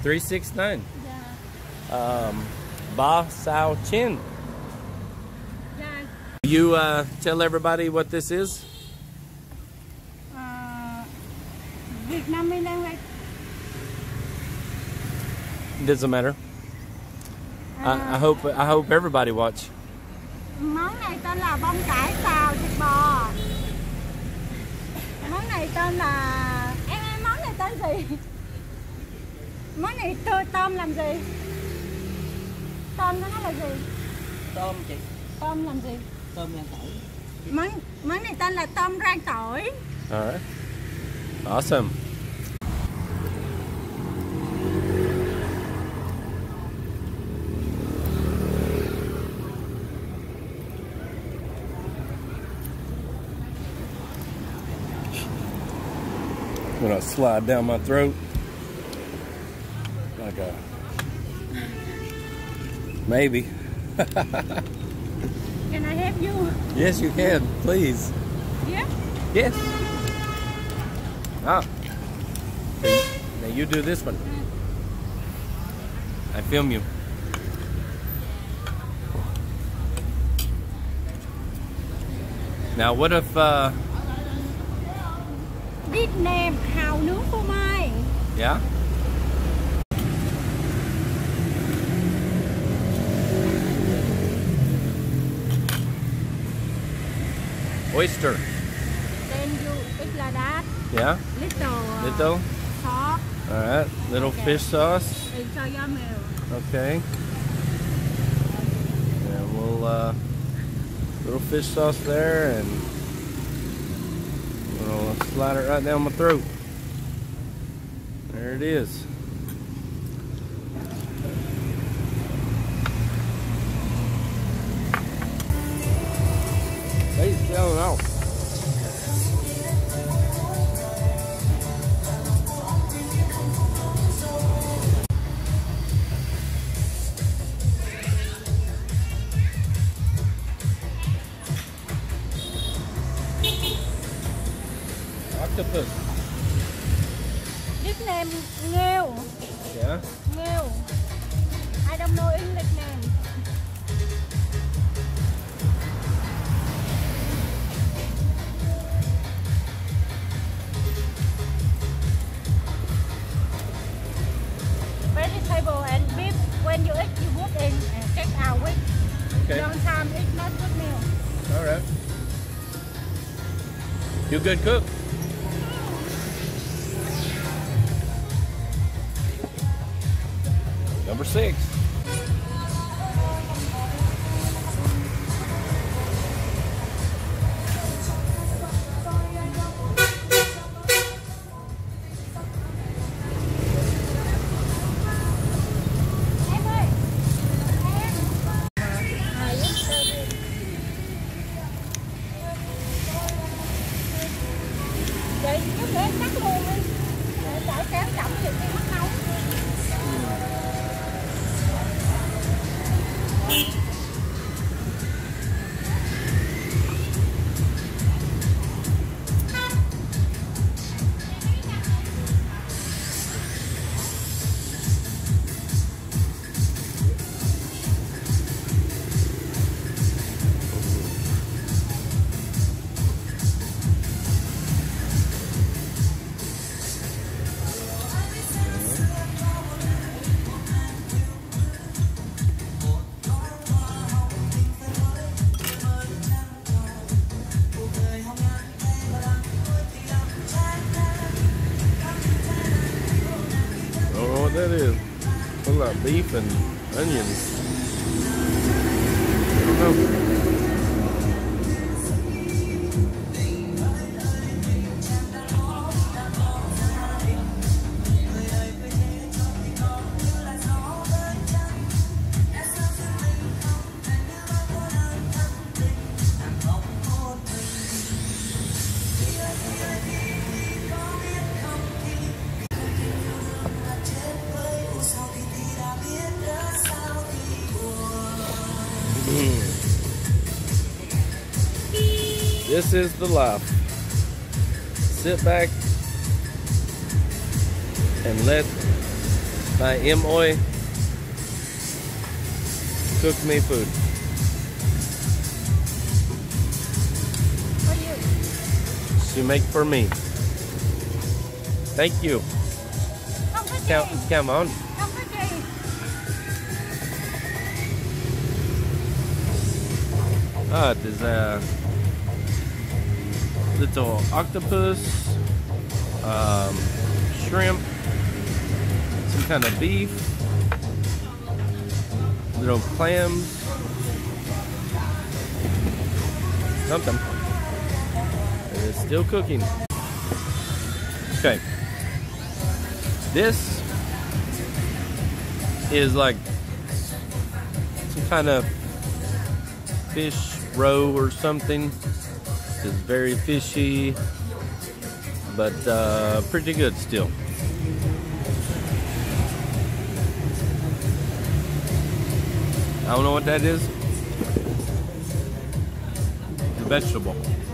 369. Dạ. Ba Sao Chin. Dạ. You tell everybody what this is? Việt Nam Airlines. Doesn't matter. I hope everybody watch. Món này tên là bông cải xào thịt bò. Món này tên là món này tên gì? Món này tôm làm gì? Tôm nó là gì? Tôm chị. Tôm làm gì? Tôm rang tỏi. Món này tên là tôm rang tỏi. Alright. Awesome. I'm gonna slide down my throat like a maybe. Can I help you? Yes, you can, please. Yeah. Yes. Ah. Now you do this one. I film you. Now what if This name hàu nướng phô mai. yeah? Oyster. Then you eat like that. Yeah? Little sauce. Alright. Little Okay. fish sauce. It's so yummy. Okay. And we'll little fish sauce there, and we'll slide it right down my throat. There it is. Hey, selling out. Octopus. This name nghêu. Yeah? Nghêu. I don't know English name. Vegetable and beef. When you eat, you put in and take out with. Okay. Long time it's not good meal. Alright. You good cook? Number 6. Em ơi. Vậy chút nữa em cắt luôn đi. Để chải kéo chậm thì em mất nấu. What that is? Looks like beef and onions. I don't know. This is the life. Sit back and let by M.Oi. Cook me food. For you. She make for me. Thank you. Không có gì. Come on. Không có gì. Ah, there's a little octopus, shrimp, some kind of beef, little clams, something. And it's still cooking. Okay. This is like some kind of fish roe or something. It's very fishy, but pretty good still. I don't know what that is. It's a vegetable.